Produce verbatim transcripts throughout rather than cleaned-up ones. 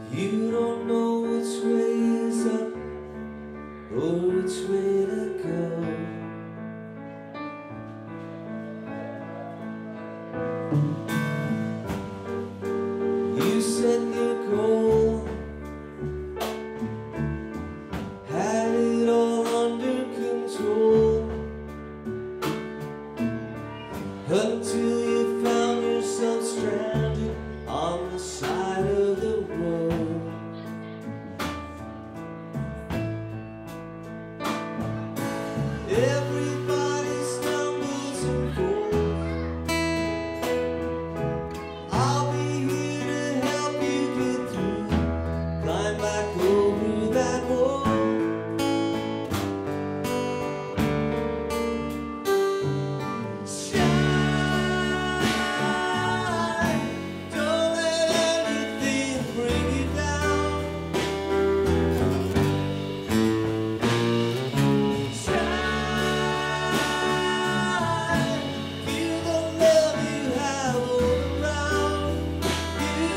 You don't know which way is up or which way to go. You set your goal, had it all under control, until you found yourself stranded on the side of the road. Everybody stumbles and falls. I'll be here to help you get through. Climb back over that wall. Shine, don't let anything bring you down. Shine, feel the love you have all around you.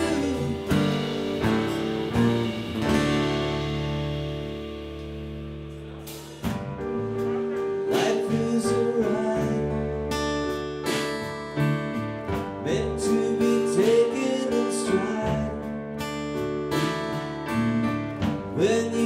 Life is a ride, meant to be taken in stride. When you